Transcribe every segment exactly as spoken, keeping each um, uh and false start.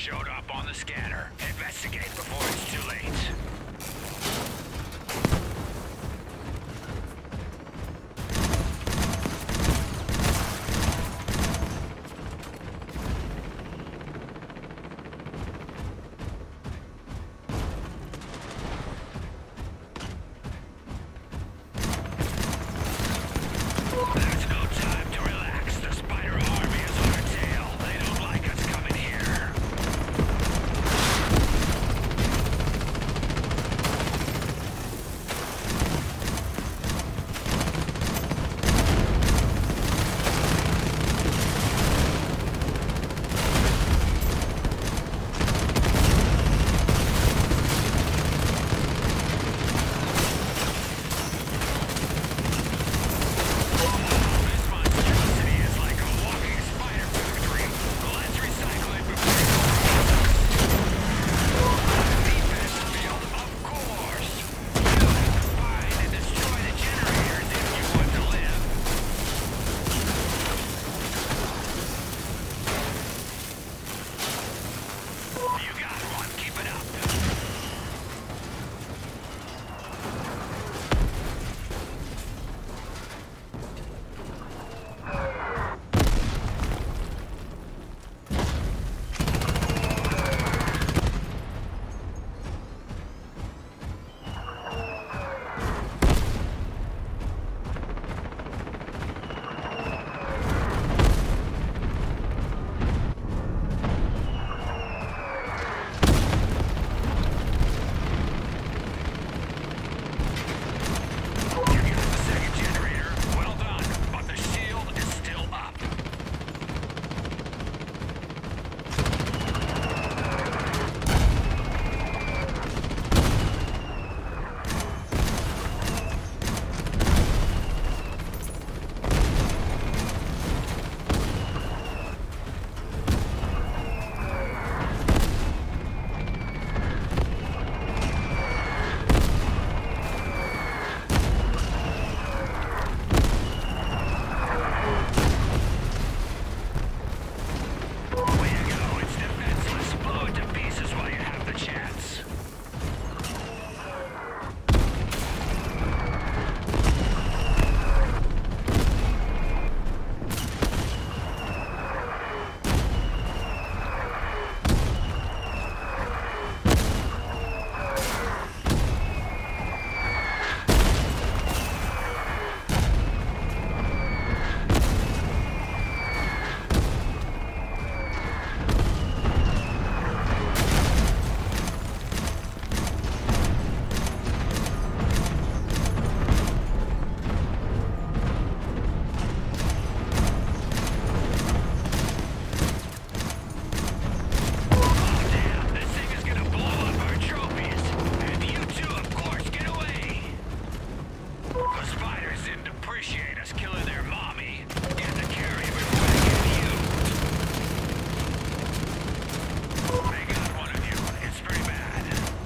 showed up on the scanner. Investigate before it's too late. There's no time to relax. The spider army is on our tail. They don't like us coming here. This monstrosity is like a walking spider factory. Let's recycle it before it overtakes us. Defense field, of course. You have to find and destroy the generators if you want to live. You got one. Keep it up. You got the second generator. Well done. But the shield is still up. Way to go. It's defenseless. Blow it to pieces while you have the chance. Oh, damn. This thing is gonna blow up our trophies. And you two, of course, get away. The spiders didn't appreciate us killing their mommy. Get the carry before they get you. They got one of you. It's pretty bad.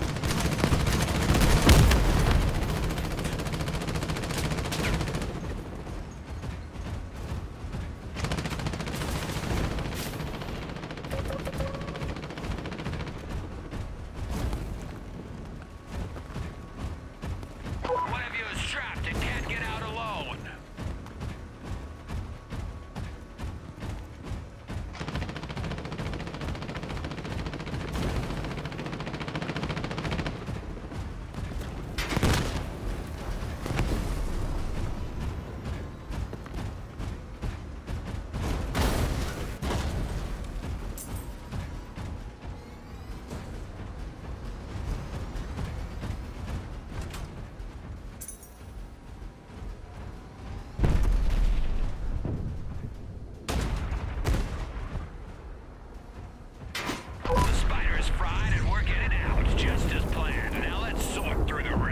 One of you is trapped and can't get out alone. The spider is fried and we're getting out, just as planned. Now let's sort through the